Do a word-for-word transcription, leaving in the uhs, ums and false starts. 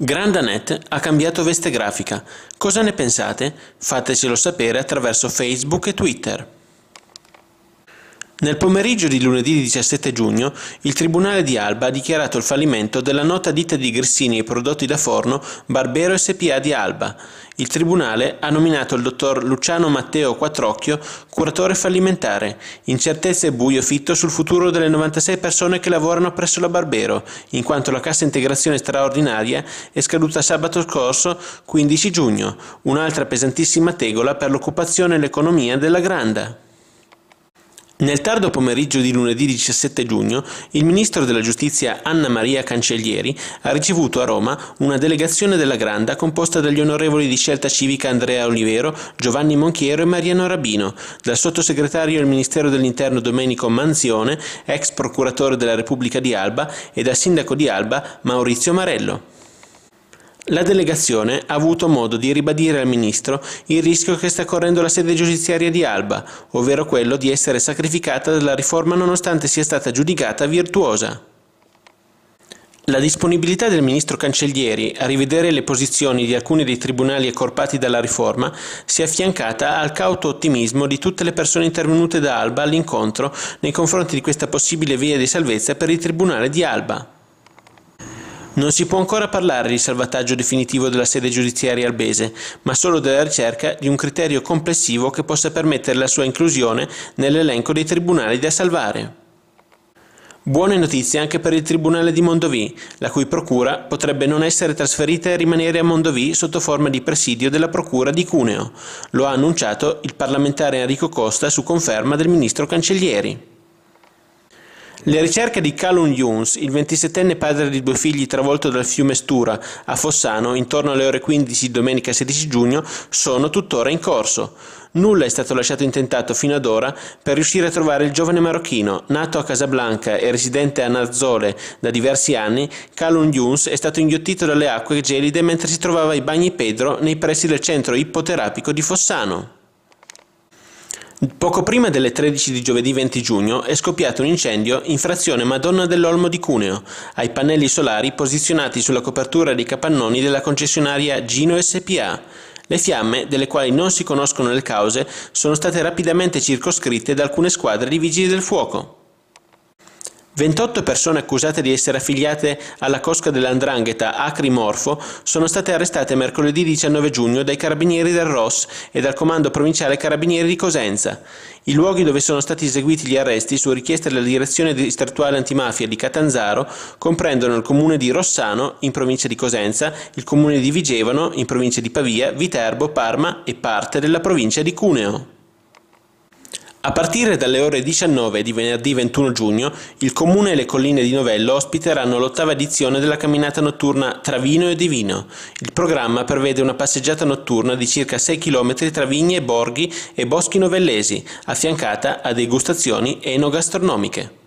Grandanet ha cambiato veste grafica. Cosa ne pensate? Fatecelo sapere attraverso Facebook e Twitter. Nel pomeriggio di lunedì diciassette giugno, il Tribunale di Alba ha dichiarato il fallimento della nota ditta di grissini e prodotti da forno Barbero S p A di Alba. Il Tribunale ha nominato il dottor Luciano Matteo Quattrocchio curatore fallimentare. Incertezza e buio fitto sul futuro delle novantasei persone che lavorano presso la Barbero, in quanto la cassa integrazione straordinaria è scaduta sabato scorso, quindici giugno, un'altra pesantissima tegola per l'occupazione e l'economia della Granda. Nel tardo pomeriggio di lunedì diciassette giugno, il ministro della Giustizia Anna Maria Cancellieri ha ricevuto a Roma una delegazione della Granda composta dagli onorevoli di Scelta Civica Andrea Olivero, Giovanni Monchiero e Mariano Rabino, dal sottosegretario al Ministero dell'Interno Domenico Manzione, ex procuratore della Repubblica di Alba, e dal sindaco di Alba Maurizio Marello. La delegazione ha avuto modo di ribadire al Ministro il rischio che sta correndo la sede giudiziaria di Alba, ovvero quello di essere sacrificata dalla riforma nonostante sia stata giudicata virtuosa. La disponibilità del Ministro Cancellieri a rivedere le posizioni di alcuni dei tribunali accorpati dalla riforma si è affiancata al cauto ottimismo di tutte le persone intervenute da Alba all'incontro nei confronti di questa possibile via di salvezza per il Tribunale di Alba. Non si può ancora parlare di salvataggio definitivo della sede giudiziaria albese, ma solo della ricerca di un criterio complessivo che possa permettere la sua inclusione nell'elenco dei tribunali da salvare. Buone notizie anche per il Tribunale di Mondovì, la cui procura potrebbe non essere trasferita e rimanere a Mondovì sotto forma di presidio della Procura di Cuneo. Lo ha annunciato il parlamentare Enrico Costa su conferma del ministro Cancellieri. Le ricerche di Callum Younes, il ventisettenne padre di due figli travolto dal fiume Stura a Fossano intorno alle ore quindici domenica sedici giugno, sono tuttora in corso. Nulla è stato lasciato intentato fino ad ora per riuscire a trovare il giovane marocchino. Nato a Casablanca e residente a Nazzole da diversi anni, Callum Younes è stato inghiottito dalle acque gelide mentre si trovava ai Bagni Pedro nei pressi del centro ippoterapico di Fossano. Poco prima delle tredici di giovedì venti giugno è scoppiato un incendio in frazione Madonna dell'Olmo di Cuneo, ai pannelli solari posizionati sulla copertura dei capannoni della concessionaria Gino S p A. Le fiamme, delle quali non si conoscono le cause, sono state rapidamente circoscritte da alcune squadre di vigili del fuoco. ventotto persone accusate di essere affiliate alla cosca dell'Andrangheta Acri Morfo sono state arrestate mercoledì diciannove giugno dai carabinieri del R O S e dal Comando Provinciale Carabinieri di Cosenza. I luoghi dove sono stati eseguiti gli arresti su richiesta della Direzione Distrettuale Antimafia di Catanzaro comprendono il comune di Rossano, in provincia di Cosenza, il comune di Vigevano, in provincia di Pavia, Viterbo, Parma e parte della provincia di Cuneo. A partire dalle ore diciannove di venerdì ventuno giugno, il Comune e le colline di Novello ospiteranno l'ottava edizione della camminata notturna Tra Vino e Divino. Il programma prevede una passeggiata notturna di circa sei chilometri tra vigne, borghi e boschi novellesi, affiancata a degustazioni enogastronomiche.